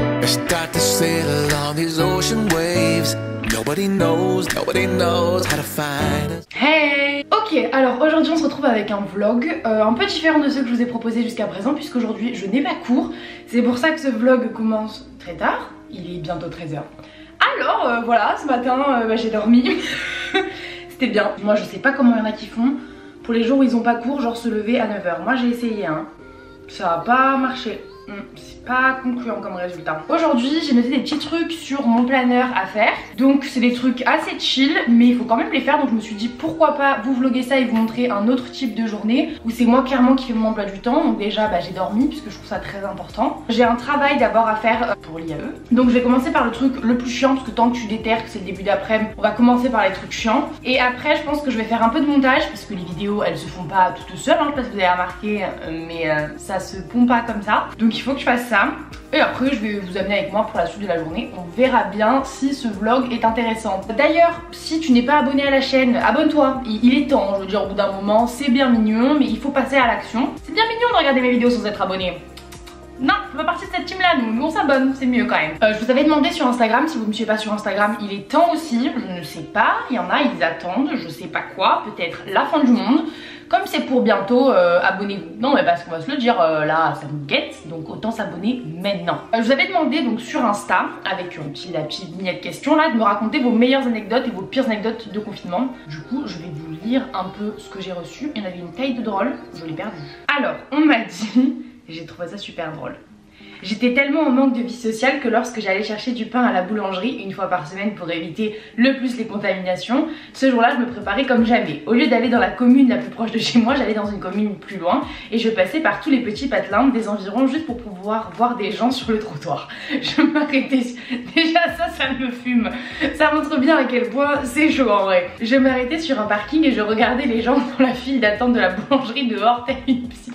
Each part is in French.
I start to sail on these ocean waves. Nobody knows how to find us. Hey! Ok, alors aujourd'hui on se retrouve avec un vlog un peu différent de ceux que je vous ai proposé jusqu'à présent, puisqu'aujourd'hui je n'ai pas cours. C'est pour ça que ce vlog commence très tard, il est bientôt 13 h. Alors voilà, ce matin j'ai dormi. C'était bien. Moi je sais pas comment il y en a qui font pour les jours où ils ont pas cours, genre se lever à 9 h. Moi j'ai essayé hein, ça a pas marché. C'est pas concluant comme résultat. Aujourd'hui j'ai noté des petits trucs sur mon planeur à faire. Donc c'est des trucs assez chill, mais il faut quand même les faire. Donc je me suis dit pourquoi pas vous vloguer ça et vous montrer un autre type de journée où c'est moi clairement qui fais mon emploi du temps. Donc déjà j'ai dormi puisque je trouve ça très important. J'ai un travail d'abord à faire pour l'IAE. Donc je vais commencer par le truc le plus chiant, parce que tant que tu déterres que c'est le début d'après-midi, on va commencer par les trucs chiants. Et après je pense que je vais faire un peu de montage, parce que les vidéos elles se font pas toutes seules hein, parce que vous avez remarqué, mais ça se pond pas comme ça. Donc il faut que je fasse ça. Et après je vais vous amener avec moi pour la suite de la journée. On verra bien si ce vlog est intéressant. D'ailleurs si tu n'es pas abonné à la chaîne, abonne-toi. Il est temps, je veux dire au bout d'un moment. C'est bien mignon mais il faut passer à l'action. C'est bien mignon de regarder mes vidéos sans être abonné. Non, je fais pas partie de cette team là, nous on s'abonne, c'est mieux quand même. Je vous avais demandé sur Instagram, si vous me suivez pas sur Instagram, il est temps aussi, je ne sais pas, il y en a, ils attendent, je sais pas quoi, peut-être la fin du monde. Comme c'est pour bientôt, abonnez-vous. Non mais parce qu'on va se le dire, là ça nous guette, donc autant s'abonner maintenant. Je vous avais demandé donc sur Insta, avec la petite vignette question là, de me raconter vos meilleures anecdotes et vos pires anecdotes de confinement. Du coup je vais vous lire un peu ce que j'ai reçu. Il y en avait une taille de drôle, je l'ai perdu. Alors on m'a dit, j'ai trouvé ça super drôle. J'étais tellement en manque de vie sociale que lorsque j'allais chercher du pain à la boulangerie une fois par semaine pour éviter le plus les contaminations, ce jour-là je me préparais comme jamais. Au lieu d'aller dans la commune la plus proche de chez moi, j'allais dans une commune plus loin et je passais par tous les petits patelins des environs juste pour pouvoir voir des gens sur le trottoir. Je m'arrêtais, déjà ça me fume, ça montre bien à quel point c'est chaud en vrai. Je m'arrêtais sur un parking et je regardais les gens dans la file d'attente de la boulangerie dehors telle une psycho.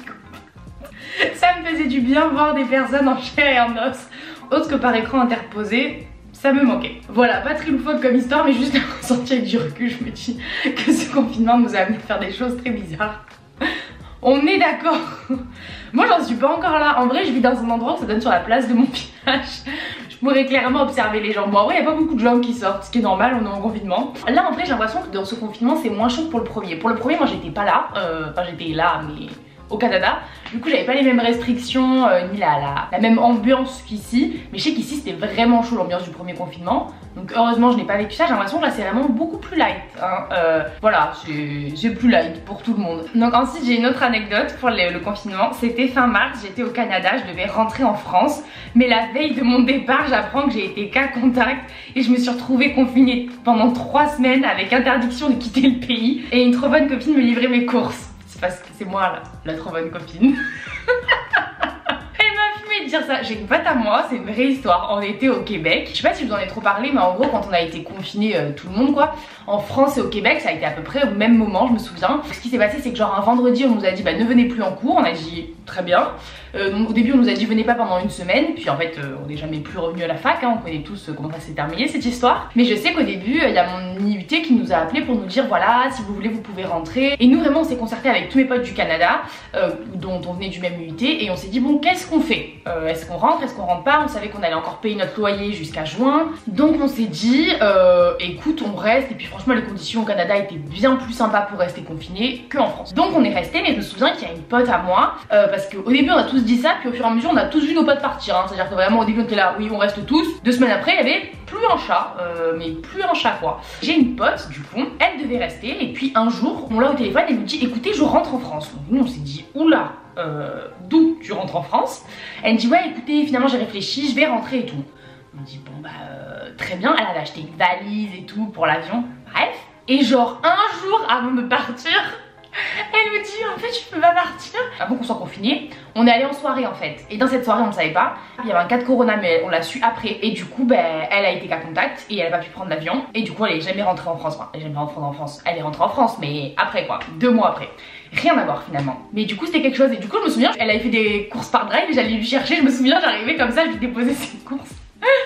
Ça me faisait du bien voir des personnes en chair et en os, autre que par écran interposé, ça me manquait. Voilà, pas très loufoque comme histoire, mais juste un ressenti avec du recul, je me dis que ce confinement nous a amené à faire des choses très bizarres. On est d'accord. Moi j'en suis pas encore là, en vrai je vis dans un endroit où ça donne sur la place de mon village. Je pourrais clairement observer les gens. Bon en vrai il n'y a pas beaucoup de gens qui sortent, ce qui est normal, on est en confinement. Là en vrai j'ai l'impression que dans ce confinement c'est moins chaud que pour le premier. Pour le premier moi j'étais pas là, enfin j'étais là mais au Canada, du coup j'avais pas les mêmes restrictions ni la même ambiance qu'ici, mais je sais qu'ici c'était vraiment chaud l'ambiance du premier confinement, donc heureusement je n'ai pas vécu ça. J'ai l'impression que là c'est vraiment beaucoup plus light hein. Voilà, c'est plus light pour tout le monde. Donc ensuite j'ai une autre anecdote pour le confinement. C'était fin mars, j'étais au Canada, je devais rentrer en France, mais la veille de mon départ j'apprends que j'ai été cas contact et je me suis retrouvée confinée pendant 3 semaines avec interdiction de quitter le pays, et une trop bonne copine me livrait mes courses. Parce que c'est moi la trop bonne copine. Elle m'a fumé de dire ça. J'ai une pote à moi, c'est une vraie histoire. On était au Québec. Je sais pas si je vous en ai trop parlé, mais en gros quand on a été confinés tout le monde quoi, en France et au Québec ça a été à peu près au même moment, je me souviens. Ce qui s'est passé c'est que genre un vendredi on nous a dit bah ne venez plus en cours. On a dit très bien. Donc au début on nous a dit venez pas pendant une semaine, puis en fait on n'est jamais plus revenu à la fac hein. On connaît tous comment ça s'est terminé cette histoire. Mais je sais qu'au début il y a mon IUT qui nous a appelé pour nous dire voilà si vous voulez vous pouvez rentrer. Et nous vraiment on s'est concerté avec tous mes potes du Canada dont on venait du même IUT, et on s'est dit bon qu'est-ce qu'on fait, est-ce qu'on rentre, est-ce qu'on rentre pas. On savait qu'on allait encore payer notre loyer jusqu'à juin, donc on s'est dit écoute on reste. Et puis franchement les conditions au Canada étaient bien plus sympas pour rester confiné qu'en France, donc on est resté. Mais je me souviens qu'il y a une pote à moi parce qu'au début on a tous dit ça, puis au fur et à mesure on a tous vu nos potes partir hein. C'est à dire que vraiment au début on était là oui on reste tous. 2 semaines après il y avait plus un chat, mais plus un chat quoi. J'ai une pote du coup, elle devait rester, et puis un jour on l'a au téléphone et elle nous dit écoutez je rentre en France. Donc nous on s'est dit oula d'où tu rentres en France? Elle me dit ouais écoutez finalement j'ai réfléchi, je vais rentrer et tout. On me dit bon bah très bien. Elle avait acheté une valise et tout pour l'avion, bref. Et genre un jour avant de partir elle me dit en fait je peux pas partir avant qu'on soit confiné. On est allé en soirée en fait, et dans cette soirée on ne savait pas, il y avait un cas de corona mais on l'a su après. Et du coup ben elle a été cas contact et elle a pas pu prendre l'avion, et du coup elle est jamais rentrée en France. Enfin elle est jamais rentrée en France, elle est rentrée en France mais après quoi, 2 mois après. Rien à voir finalement, mais du coup c'était quelque chose. Et du coup je me souviens elle avait fait des courses par drive et j'allais lui chercher. Je me souviens j'arrivais comme ça, je lui déposais ses courses.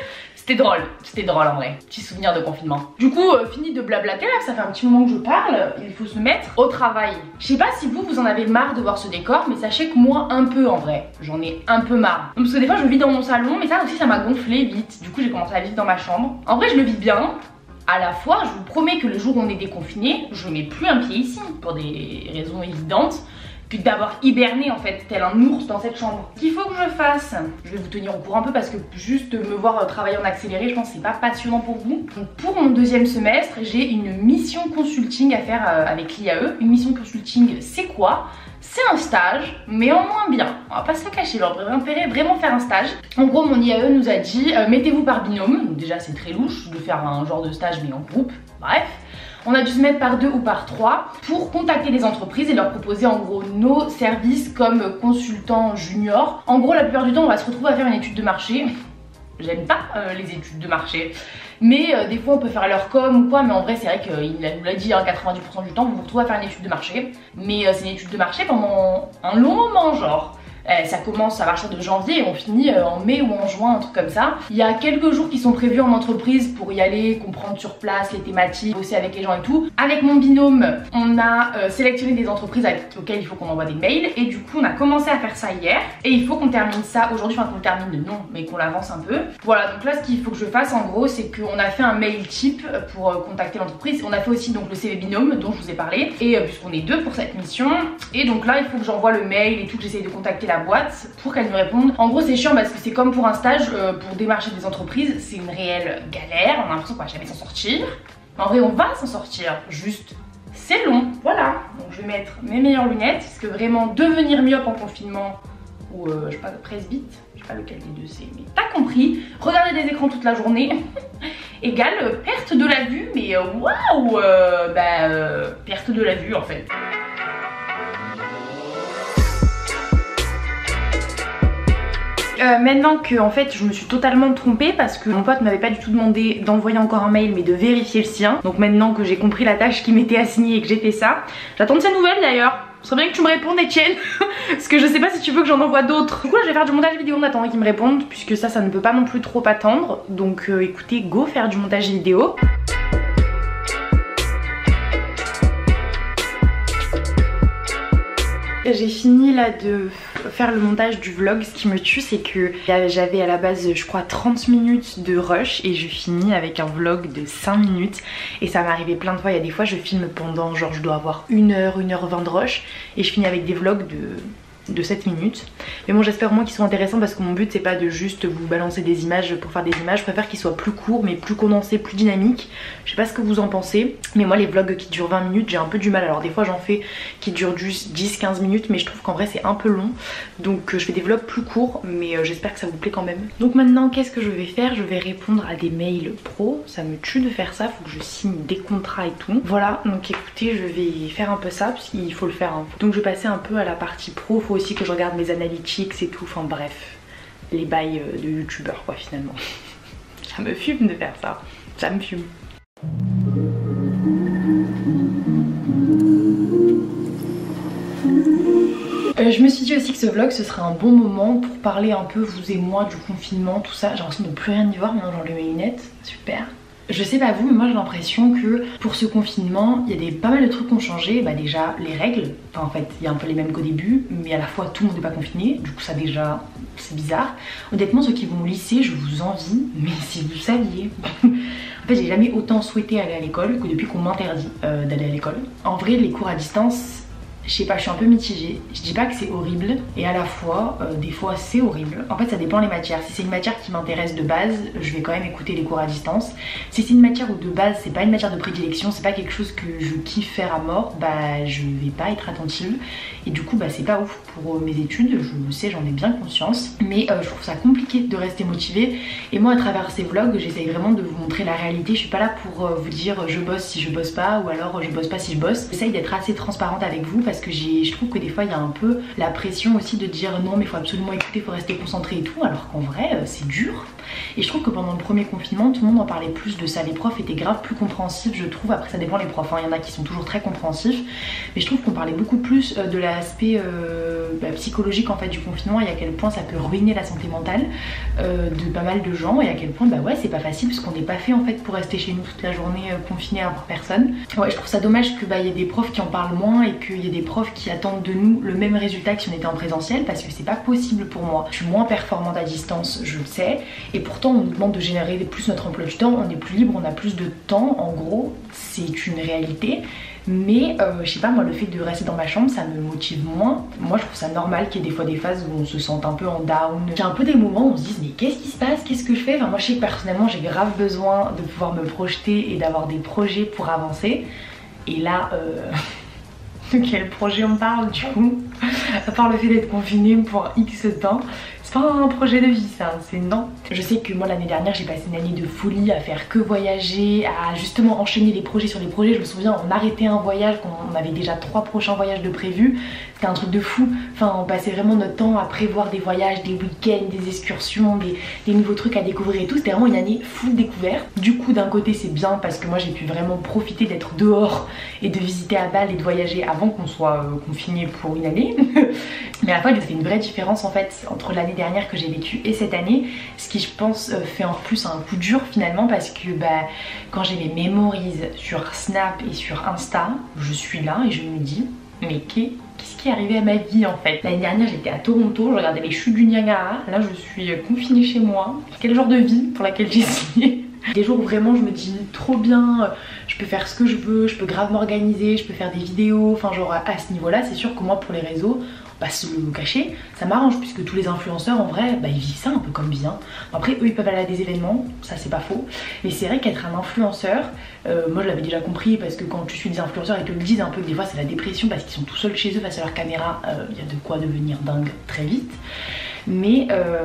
C'était drôle en vrai. Petit souvenir de confinement. Du coup, fini de blablater là, ça fait un petit moment que je parle. Il faut se mettre au travail. Je sais pas si vous en avez marre de voir ce décor, mais sachez que moi un peu en vrai. J'en ai un peu marre. Parce que des fois je vis dans mon salon, mais ça aussi ça m'a gonflé vite. Du coup j'ai commencé à vivre dans ma chambre. En vrai je le vis bien. À la fois, je vous promets que le jour où on est déconfiné, je mets plus un pied ici pour des raisons évidentes. Puis d'avoir hiberné en fait, tel un ours dans cette chambre. Ce qu'il faut que je fasse, je vais vous tenir au courant un peu parce que juste me voir travailler en accéléré, je pense que c'est pas passionnant pour vous. Donc pour mon deuxième semestre, j'ai une mission consulting à faire avec l'IAE. Une mission consulting, c'est quoi? C'est un stage, mais en moins bien. On va pas se le cacher, j'aurais préféré vraiment faire un stage. En gros, mon IAE nous a dit, mettez-vous par binôme. Donc déjà, c'est très louche de faire un genre de stage, mais en groupe. Bref. On a dû se mettre par 2 ou par 3 pour contacter les entreprises et leur proposer en gros nos services comme consultants juniors. En gros, la plupart du temps, on va se retrouver à faire une étude de marché. J'aime pas les études de marché. Mais des fois on peut faire leur com ou quoi, mais en vrai c'est vrai qu'il nous l'a dit, hein, 90% du temps vous vous retrouvez à faire une étude de marché. Mais c'est une étude de marché pendant un long moment genre. Ça commence à partir de janvier et on finit en mai ou en juin, un truc comme ça. Il y a quelques jours qui sont prévus en entreprise pour y aller, comprendre sur place les thématiques, bosser avec les gens et tout. Avec mon binôme, on a sélectionné des entreprises auxquelles il faut qu'on envoie des mails et du coup on a commencé à faire ça hier et il faut qu'on termine ça aujourd'hui, enfin qu'on le termine non, mais qu'on l'avance un peu. Voilà, donc là ce qu'il faut que je fasse en gros c'est qu'on a fait un mail type pour contacter l'entreprise. On a fait aussi donc le CV binôme dont je vous ai parlé et puisqu'on est 2 pour cette mission et donc là il faut que j'envoie le mail et tout, que j'essaye de contacter la boîte pour qu'elle me réponde. En gros c'est chiant parce que c'est comme pour un stage, pour démarcher des entreprises c'est une réelle galère, on a l'impression qu'on va jamais s'en sortir. Mais en vrai on va s'en sortir, juste c'est long. Voilà, donc je vais mettre mes meilleures lunettes parce que vraiment devenir myope en confinement ou je sais pas, presbyte, je sais pas lequel des deux c'est, mais t'as compris, regarder des écrans toute la journée égale perte de la vue, mais waouh, perte de la vue en fait. Maintenant que en fait je me suis totalement trompée parce que mon pote m'avait pas du tout demandé d'envoyer encore un mail mais de vérifier le sien. Donc maintenant que j'ai compris la tâche qui m'était assignée et que j'ai fait ça, j'attends de ses nouvelles d'ailleurs. Ce serait bien que tu me répondes Etienne parce que je sais pas si tu veux que j'en envoie d'autres. Du coup là je vais faire du montage vidéo en attendant qu'il me réponde puisque ça ne peut pas non plus trop attendre. Donc écoutez, go faire du montage vidéo. J'ai fini là de faire le montage du vlog. Ce qui me tue c'est que j'avais à la base je crois 30 minutes de rush et je finis avec un vlog de 5 minutes et ça m'est arrivé plein de fois. Il y a des fois je filme pendant genre je dois avoir 1h20 de rush et je finis avec des vlogs de 7 minutes. Mais bon j'espère au moins qu'ils sont intéressants parce que mon but c'est pas de juste vous balancer des images pour faire des images. Je préfère qu'ils soient plus courts mais plus condensés, plus dynamiques. Je sais pas ce que vous en pensez, mais moi les vlogs qui durent 20 minutes j'ai un peu du mal. Alors des fois j'en fais qui durent juste 10-15 minutes mais je trouve qu'en vrai c'est un peu long. Donc je fais des vlogs plus courts mais j'espère que ça vous plaît quand même. Donc maintenant qu'est-ce que je vais faire? Je vais répondre à des mails pro. Ça me tue de faire ça, faut que je signe des contrats et tout. Voilà, donc écoutez je vais faire un peu ça parce qu'il faut le faire hein. Donc je vais passer un peu à la partie pro. Faut aussi que je regarde mes analytics et tout, enfin bref, les bails de youtubeurs quoi finalement. Ça me fume de faire ça, ça me fume. Je me suis dit aussi que ce vlog ce serait un bon moment pour parler un peu vous et moi du confinement, tout ça. J'ai l'impression de plus rien y voir maintenant, j'enlève mes lunettes, super. Je sais pas vous mais moi j'ai l'impression que pour ce confinement il y a pas mal de trucs qui ont changé. Bah déjà les règles, enfin en fait il y a un peu les mêmes qu'au début mais à la fois tout le monde n'est pas confiné. Du coup ça déjà c'est bizarre. Honnêtement ceux qui vont au lycée je vous envie, mais si vous saviez. En fait j'ai jamais autant souhaité aller à l'école que depuis qu'on m'interdit d'aller à l'école. En vrai les cours à distance, je sais pas, je suis un peu mitigée. Je dis pas que c'est horrible et à la fois, des fois c'est horrible. En fait ça dépend les matières. Si c'est une matière qui m'intéresse de base, je vais quand même écouter les cours à distance. Si c'est une matière où de base c'est pas une matière de prédilection, c'est pas quelque chose que je kiffe faire à mort, bah je vais pas être attentive. Et du coup bah c'est pas ouf pour mes études, je le sais, j'en ai bien conscience. Mais je trouve ça compliqué de rester motivée. Et moi à travers ces vlogs, j'essaye vraiment de vous montrer la réalité. Je suis pas là pour vous dire je bosse si je bosse pas ou alors je bosse pas si je bosse. J'essaye d'être assez transparente avec vous parce que je trouve que des fois il y a un peu la pression aussi de dire non mais il faut absolument écouter, il faut rester concentré et tout, alors qu'en vrai c'est dur. Et je trouve que pendant le premier confinement tout le monde en parlait plus de ça, les profs étaient grave plus compréhensifs je trouve, après ça dépend les profs, il y en a qui sont toujours très compréhensifs, mais je trouve qu'on parlait beaucoup plus de l'aspect psychologique en fait du confinement et à quel point ça peut ruiner la santé mentale de pas mal de gens et à quel point bah ouais c'est pas facile parce qu'on n'est pas fait en fait pour rester chez nous toute la journée confiné à voir personne. Ouais, je trouve ça dommage que y ait des profs qui en parlent moins et qu'il y ait des profs qui attendent de nous le même résultat que si on était en présentiel, parce que c'est pas possible pour moi. Je suis moins performante à distance, je le sais, et pourtant on nous demande de générer plus notre emploi du temps, on est plus libre, on a plus de temps, en gros c'est une réalité. Mais je sais pas, moi le fait de rester dans ma chambre ça me motive moins. Moi je trouve ça normal qu'il y ait des fois des phases où on se sente un peu en down, qu'il y a un peu des moments où on se dise mais qu'est-ce qui se passe, qu'est-ce que je fais. Enfin moi je sais que personnellement j'ai grave besoin de pouvoir me projeter et d'avoir des projets pour avancer. Et là de quel projet on parle du coup, à part le fait d'être confiné pour X temps. C'est pas un projet de vie ça, c'est non. Je sais que moi l'année dernière j'ai passé une année de folie à faire que voyager, à justement enchaîner les projets sur les projets. Je me souviens on arrêtait un voyage quand on avait déjà 3 prochains voyages de prévus. C'était un truc de fou, enfin on passait vraiment notre temps à prévoir des voyages, des week-ends, des excursions, des nouveaux trucs à découvrir et tout. C'était vraiment une année full découverte. Du coup d'un côté c'est bien parce que moi j'ai pu vraiment profiter d'être dehors et de visiter à Bâle et de voyager avant qu'on soit confiné pour une année. Mais à la fois c'est une vraie différence en fait entre l'année dernière que j'ai vécu et cette année, ce qui je pense fait en plus un coup dur finalement parce que quand j'ai mes memories sur Snap et sur Insta, je suis là et je me dis mais qu'est-ce qui est arrivé à ma vie en fait. L'année dernière j'étais à Toronto, je regardais les chutes du Niagara, là je suis confinée chez moi. Quel genre de vie pour laquelle j'ai signé. Des jours où vraiment je me dis trop bien, je peux faire ce que je veux, je peux grave m'organiser, je peux faire des vidéos, enfin genre à ce niveau là c'est sûr que moi pour les réseaux, se le cacher, ça m'arrange puisque tous les influenceurs en vrai ils vivent ça un peu comme bien. Après eux ils peuvent aller à des événements, ça c'est pas faux, mais c'est vrai qu'être un influenceur, moi je l'avais déjà compris parce que quand tu suis des influenceurs ils te le disent un peu que des fois c'est la dépression parce qu'ils sont tout seuls chez eux face à leur caméra, il y a de quoi devenir dingue très vite. Mais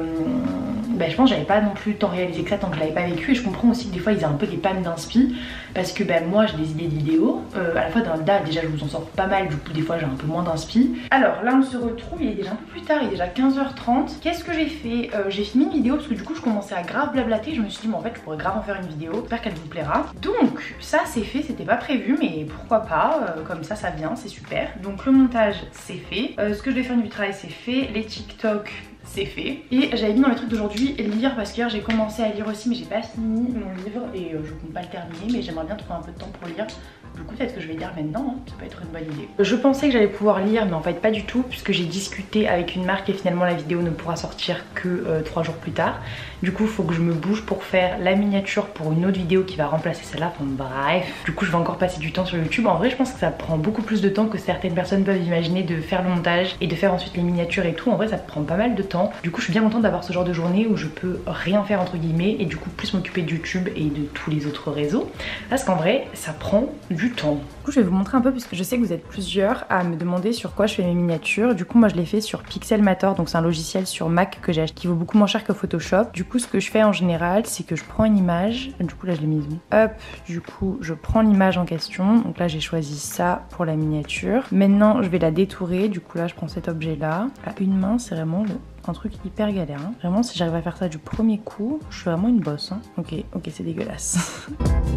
je pense que j'avais pas non plus tant réalisé que ça tant que je l'avais pas vécu, et je comprends aussi que des fois ils aient un peu des pannes d'inspi parce que moi j'ai des idées de vidéos, à la fois dans le DAL déjà je vous en sors pas mal, du coup des fois j'ai un peu moins d'inspi. Alors là on se retrouve, il est déjà un peu plus tard, il est déjà 15h30. Qu'est-ce que j'ai fait? J'ai filmé une vidéo parce que du coup je commençais à grave blablater, je me suis dit mais en fait je pourrais grave en faire une vidéo, j'espère qu'elle vous plaira. Donc ça c'est fait, c'était pas prévu mais pourquoi pas, comme ça vient, c'est super. Donc le montage c'est fait, ce que je vais faire du travail c'est fait, les TikTok c'est fait. Et j'avais mis dans les trucs d'aujourd'hui lire parce qu'hier j'ai commencé à lire aussi mais j'ai pas fini mon livre et je compte pas le terminer, mais j'aimerais bien trouver un peu de temps pour lire. Du coup peut-être que je vais lire maintenant, ça peut être une bonne idée. Je pensais que j'allais pouvoir lire mais en fait pas du tout puisque j'ai discuté avec une marque et finalement la vidéo ne pourra sortir que 3 jours plus tard. Du coup il faut que je me bouge pour faire la miniature pour une autre vidéo qui va remplacer celle-là, enfin bref. Du coup je vais encore passer du temps sur YouTube. En vrai je pense que ça prend beaucoup plus de temps que certaines personnes peuvent imaginer de faire le montage et de faire ensuite les miniatures et tout. En vrai ça prend pas mal de temps. Du coup je suis bien contente d'avoir ce genre de journée où je peux rien faire entre guillemets et du coup plus m'occuper de YouTube et de tous les autres réseaux. Parce qu'en vrai ça prend du temps. Du coup je vais vous montrer un peu puisque je sais que vous êtes plusieurs à me demander sur quoi je fais mes miniatures. Du coup moi je les fais sur Pixelmator, donc c'est un logiciel sur Mac que j'ai acheté qui vaut beaucoup moins cher que Photoshop. Du coup ce que je fais en général c'est que je prends une image, du coup là je l'ai mise où, hop, du coup je prends l'image en question, donc là j'ai choisi ça pour la miniature. Maintenant je vais la détourer, du coup là je prends cet objet là. À une main c'est vraiment un truc hyper galère, hein. Vraiment si j'arrive à faire ça du premier coup, je suis vraiment une bosse, hein. Ok c'est dégueulasse.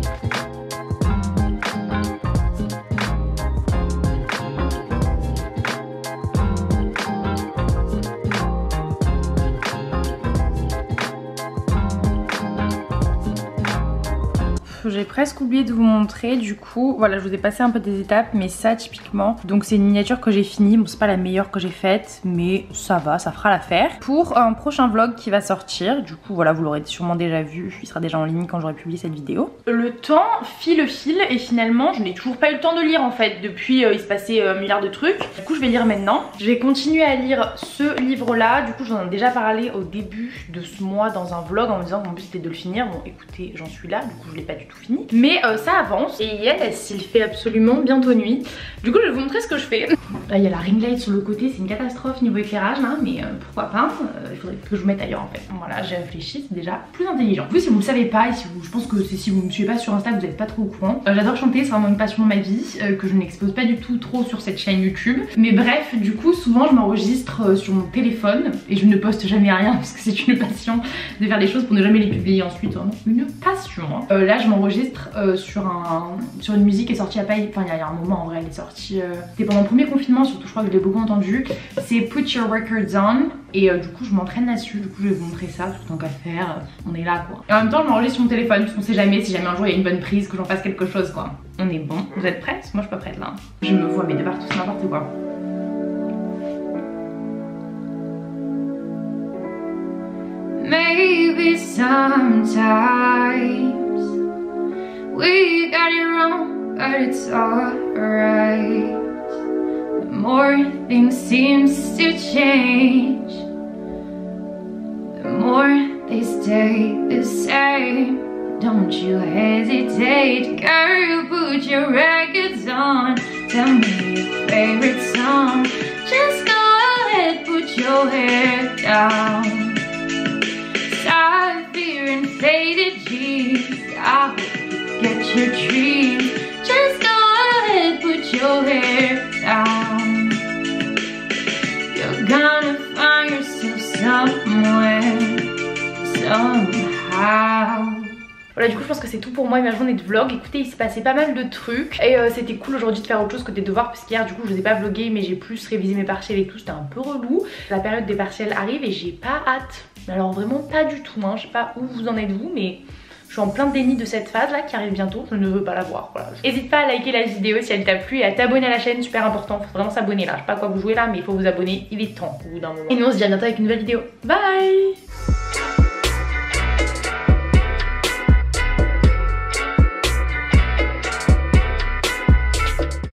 J'ai presque oublié de vous montrer, du coup voilà je vous ai passé un peu des étapes, mais ça typiquement donc c'est une miniature que j'ai finie. Bon c'est pas la meilleure que j'ai faite mais ça va, ça fera l'affaire pour un prochain vlog qui va sortir. Du coup voilà vous l'aurez sûrement déjà vu, il sera déjà en ligne quand j'aurai publié cette vidéo. Le temps file et finalement je n'ai toujours pas eu le temps de lire en fait depuis il se passait un milliard de trucs. Du coup je vais lire maintenant, je vais continuer à lire ce livre là. Du coup j'en ai déjà parlé au début de ce mois dans un vlog en me disant que mon but c'était de le finir. Bon écoutez j'en suis là, du coup je l'ai pas du tout tout fini. Mais ça avance et elle s'il fait absolument bientôt nuit. Du coup je vais vous montrer ce que je fais. Là il y a la ring light sur le côté, c'est une catastrophe niveau éclairage là, mais pourquoi pas, il faudrait que je vous mette ailleurs en fait. Voilà, j'ai réfléchi, c'est déjà plus intelligent. Vous si vous le savez pas, et si vous, je pense que si vous me suivez pas sur Insta, vous n'êtes pas trop au courant. J'adore chanter, c'est vraiment une passion de ma vie, que je n'expose pas du tout trop sur cette chaîne YouTube. Mais bref, du coup souvent je m'enregistre sur mon téléphone et je ne poste jamais rien parce que c'est une passion de faire des choses pour ne jamais les publier ensuite. Vraiment une passion. Là je m'enregistre sur une musique qui est sortie il y a un moment en vrai, elle est sortie c'était pendant le premier confinement surtout, je crois que je l'ai beaucoup entendu. C'est Put Your Records On et du coup je m'entraîne là-dessus, du coup je vais vous montrer ça, tout tant qu'à faire, on est là quoi. Et en même temps je m'enregistre sur mon téléphone parce qu'on sait jamais, si jamais un jour il y a une bonne prise, que j'en fasse quelque chose quoi. On est bon, vous êtes prêtes? Moi je suis pas prête là. Je me vois mais de partout, c'est n'importe quoi. Maybe sometimes we got it wrong, but it's alright. The more things seems to change, the more they stay the same. Don't you hesitate, girl, put your records on. Tell me your favorite song. Just go ahead, put your hair down. Stop fear and faded jeans. I hope you get your dreams. Just go ahead, put your hair down. You're gonna find yourself somewhere, somehow. Voilà, du coup je pense que c'est tout pour moi et ma journée de vlog. Écoutez, il s'est passé pas mal de trucs et c'était cool aujourd'hui de faire autre chose que des devoirs parce qu'hier du coup je vous ai pas vlogué mais j'ai plus révisé mes partiels et tout, c'était un peu relou. La période des partiels arrive et j'ai pas hâte, mais alors vraiment pas du tout, hein. Je sais pas où vous en êtes vous, mais je suis en plein déni de cette phase là qui arrive bientôt, je ne veux pas la voir. Voilà. N'hésite pas à liker la vidéo si elle t'a plu et à t'abonner à la chaîne, super important, faut vraiment s'abonner là. Je sais pas à quoi vous jouez là mais il faut vous abonner, il est temps au bout d'un moment. Et nous on se dit à bientôt avec une nouvelle vidéo. Bye.